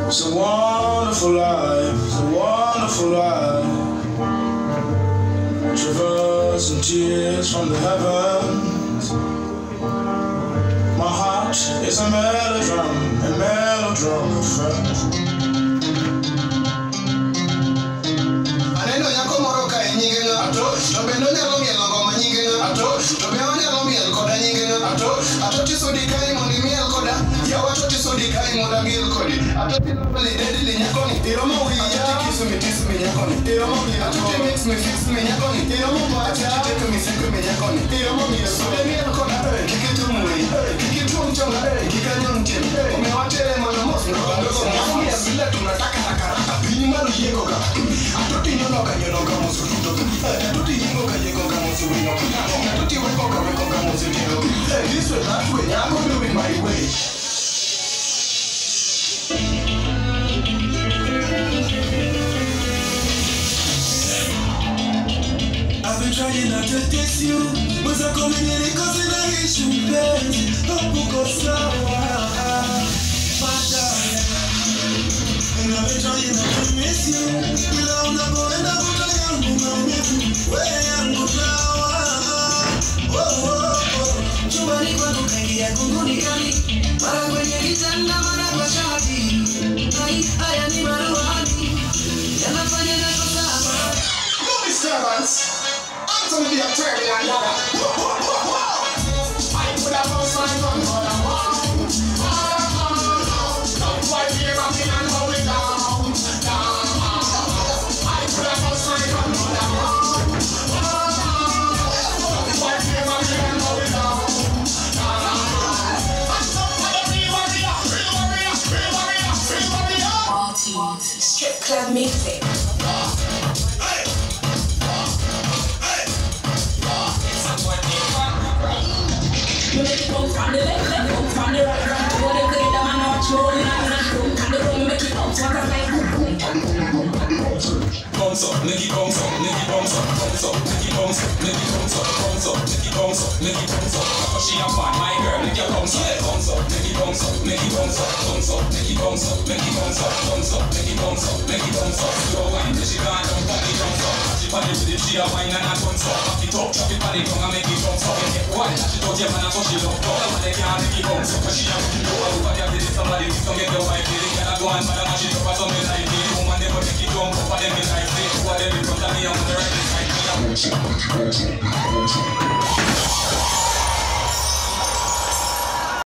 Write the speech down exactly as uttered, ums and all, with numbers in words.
It's a wonderful life, it's a wonderful life. Traversing tears from the heavens. My heart is a melodrum, a melodrum of friends. Aneno nyako moro ka nyinge ng'ato, to bende onyalo mielo ngoma nyinge ng'ato, to bende onyalo miel koda nyinge ng'ato. Ato tiso di kai mondo imiel koda, yawa to tiso di kai mondo agil kodi. Ato tiso bali dedi li nyako ni, iromo wiya. Ato tikisu mi tisu mi nyako ni, iromo wiya. Ato ti mix mi fix mi nyako ni, iromo wacha. Ato ti teko mi seko mi nyako ni, iromo wiya. So de miel koda, kikitu mwe, kikitu mchonga, kikanyo mtim. Umewatere mwana mosi, ndogo ndogo ya vile tunataka na karaka, pini maru yeko ka. Ato ti nyono ka nyono ka mosu tutoka. Ato ti yingo ka yeko ka mosu winyoka. Ato ti weko ka weko ka mosu tino. This way, that way, I'm gonna do it my way. I've been trying not to diss you, but I'm coming in because in a issue, baby. Don't go sour, my darling. And I've been trying not to miss you. You know I'm not going to put a young woman with you. Where I'm going whoa, whoa. Chumbani kwangu kaingia kunguni kali, mara kwenye kitanda mara kwa shati. Hai, haya ni maruhani, yanafanya nakosa amani. No disturbance. I'm gonna be a turkey and yada. I put a house on one for the one. Don't fight here, I'm in and hold it down. I put a house on one for the one. Don't fight here, I'm in and hold it down. Strip club music. You make it come from the left, left, come from the right, right. Go them together, man, watch you all night, night. And the room make it bounce, what a like. Bounce up, make it bounce up, make it bounce up, bounce up, make it bounce up, make it bounce up, bounce up, make it bounce up, make it bounce up. Cause she a fan, my girl, make it bounce up, bounce up, make it bounce up, make it bounce up, bounce up, make it bounce up, make it bounce up, bounce up, make it bounce up, make it bounce up. Slow wine, till she gone down, pop it bounce up. She pon it with it, she a wine and a bounce up. Pop it up, chop it pon it down and make it bounce up. Get wild, she touch your man and so she love up. They can't make it bounce up, cause she a fucking know over there. This is somebody who's gonna get the wife. They cannot go and man and she drop her some like it. Woman never make it jump up, and them be like it. Who are them in front of me, I'm on the right side.